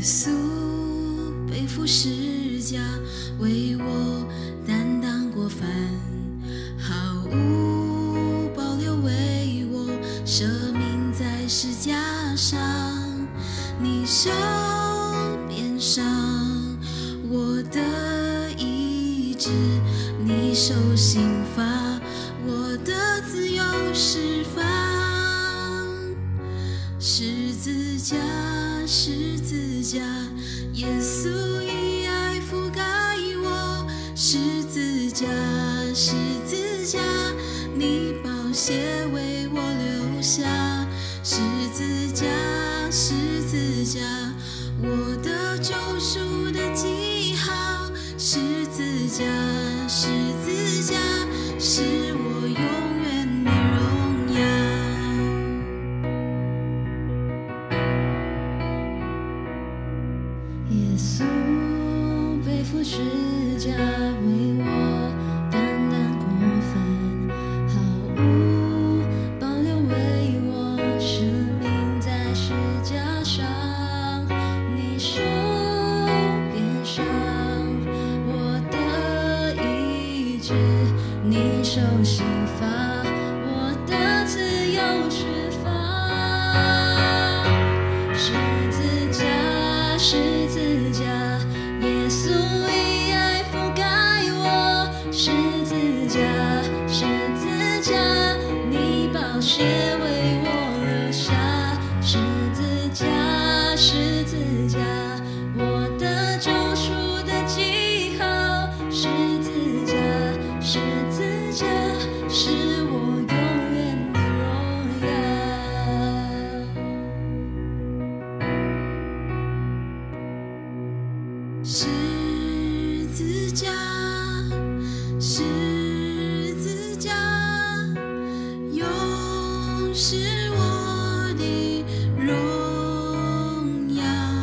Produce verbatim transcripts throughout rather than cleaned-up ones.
稣背负十架，为我担当过犯，毫无保留为我舍命在十架上。你受鞭伤我的意志，你受刑罚我的自由释放。十字架，十字架，耶稣以爱覆盖我。十字架，十字架，你宝血为我留下。十字架，十字架，我的救赎的记号。十字架，十字架，是我永远的荣耀。耶稣背负十架，为我担当过犯，毫无保留为我舍命在十架上。你受鞭伤我的意志，你受刑罚我的自由释放。十字架，十字架，耶稣以爱覆盖我。十字架，十字架，你宝血为我留下。十字架，十字架，我的救赎的记号。十字架，十字架，是我永远的荣耀。十字架，十字架，永是我的荣耀。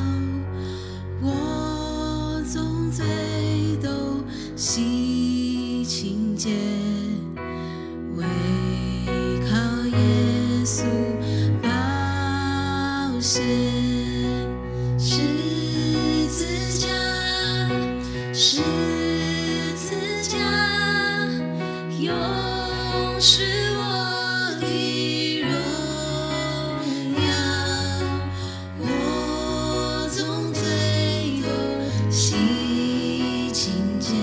我总罪都洗清洁，唯靠耶稣宝血。十字架，十字架，永是我的荣耀。我总罪都洗清洁，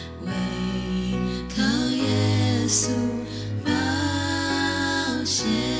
唯靠耶稣宝血。